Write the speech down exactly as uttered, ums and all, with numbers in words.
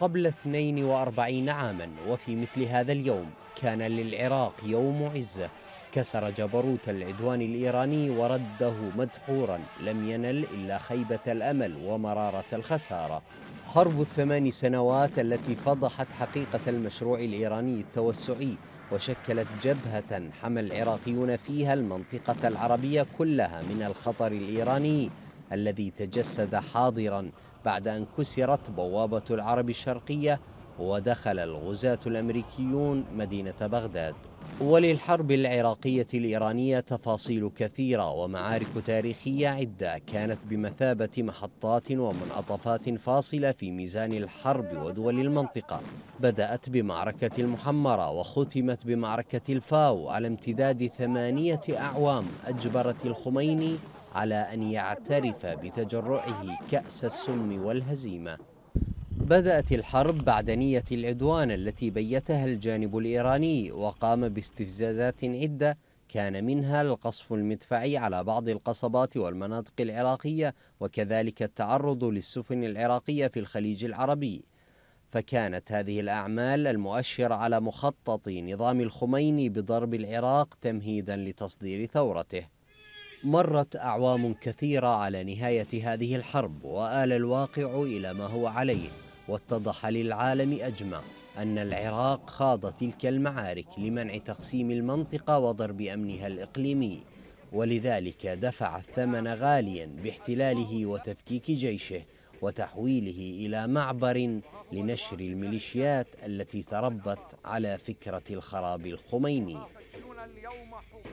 قبل اثنين وأربعين عاما وفي مثل هذا اليوم كان للعراق يوم عزة. كسر جبروت العدوان الإيراني ورده مدحورا، لم ينل إلا خيبة الأمل ومرارة الخسارة. حرب الثمان سنوات التي فضحت حقيقة المشروع الإيراني التوسعي، وشكلت جبهة حمى العراقيون فيها المنطقة العربية كلها من الخطر الإيراني الذي تجسد حاضرا بعد أن كسرت بوابة العرب الشرقية ودخل الغزاة الأمريكيون مدينة بغداد. وللحرب العراقية الإيرانية تفاصيل كثيرة ومعارك تاريخية عدة كانت بمثابة محطات ومنعطفات فاصلة في ميزان الحرب ودول المنطقة. بدأت بمعركة المحمرة وختمت بمعركة الفاو على امتداد ثمانية أعوام أجبرت الخميني على أن يعترف بتجرعه كأس السم والهزيمة. بدأت الحرب بعد نية العدوان التي بيتها الجانب الإيراني، وقام باستفزازات عدة كان منها القصف المدفعي على بعض القصبات والمناطق العراقية، وكذلك التعرض للسفن العراقية في الخليج العربي. فكانت هذه الأعمال المؤشرة على مخطط نظام الخميني بضرب العراق تمهيدا لتصدير ثورته. مرت أعوام كثيرة على نهاية هذه الحرب، وآل الواقع إلى ما هو عليه، واتضح للعالم أجمع أن العراق خاض تلك المعارك لمنع تقسيم المنطقة وضرب أمنها الإقليمي، ولذلك دفع الثمن غاليا باحتلاله وتفكيك جيشه وتحويله إلى معبر لنشر الميليشيات التي تربت على فكرة الخراب الخميني.